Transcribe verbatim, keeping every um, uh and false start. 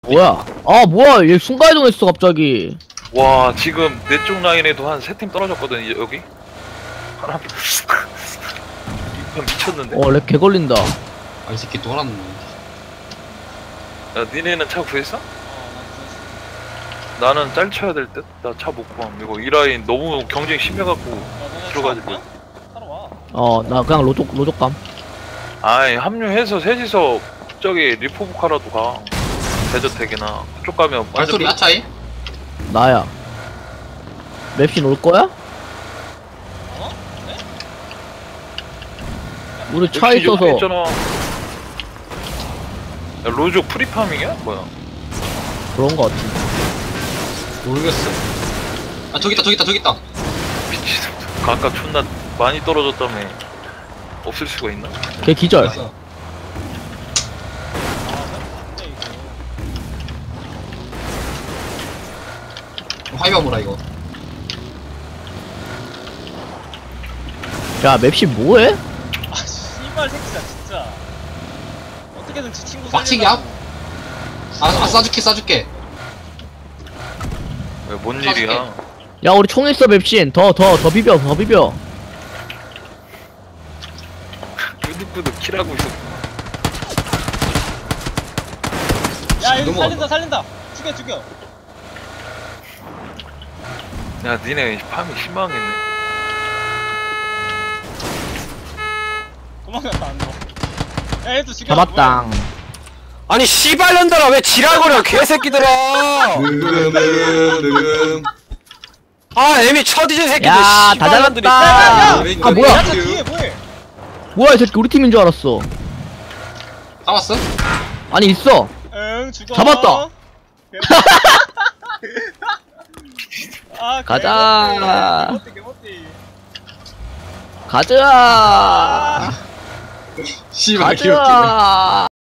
뭐야? 아 뭐야? 얘 순간이동했어 갑자기. 와 지금 내 쪽 라인에도 한 세 팀 떨어졌거든 이- 여기. 하나. 이건 미쳤는데. 어 렉 개걸린다. 아, 이 새끼 돌았네. 야 니네는 차 구했어? 어, 나는 짤 쳐야 될 듯? 나 차 못 구함. 이거 이 라인 너무 경쟁 심해갖고 난 진짜. 들어가지 야, 뭐. 너네 타러 와. 어 나 그냥 로족 로족감. 아이 합류해서 셋이서 저기 리포브카라도 가. 대저택이나 그쪽 가면 완전 발소리 하차이? 나야. 맵신 올 거야? 어? 네? 우리 차 역시 여기 있어서. 있잖아. 야 로조 프리파밍이야? 뭐야? 그런 거 같은데. 모르겠어. 아, 저기 있다, 저기 있다, 저기 있다. 미치겠다. 아까 존나 많이 떨어졌다며. 없을 수가 있나? 걔 기절. 됐어. 근데 이거. 화이바무라, 이거. 야 맵신 뭐해? 아 씨발 새끼야 진짜. 어떻게든 지 친구 빡치기 살리려고. 아, 아, 쏴줄게, 쏴줄게. 왜 뭔 일이야? 야 우리 총 있어 맵신. 더 더 더 비벼 더 비벼. 꾸득꾸득 킬하고 있었구나. 야 여기 넘어간다. 살린다 살린다. 죽여 죽여. 야 니네 팜이 실망했네. 도망갔다 안 너. 야 얘도 죽여. 잡았당. 아니 씨발년들아 왜 지랄거려 개새끼들아. 느금, 아 애미 처디진 새끼들. 야, 다 씨발년들이. 잡았다. 느금. 아, 뭐야? 야 저 뒤에 뭐해? 뭐야 이 새끼 우리 팀인 줄 알았어. 잡았어? 아니 있어. 응 죽어. 잡았다. 아 가자. 개멋대 개멋대. 가자. 씨발, 귀엽게. 가자.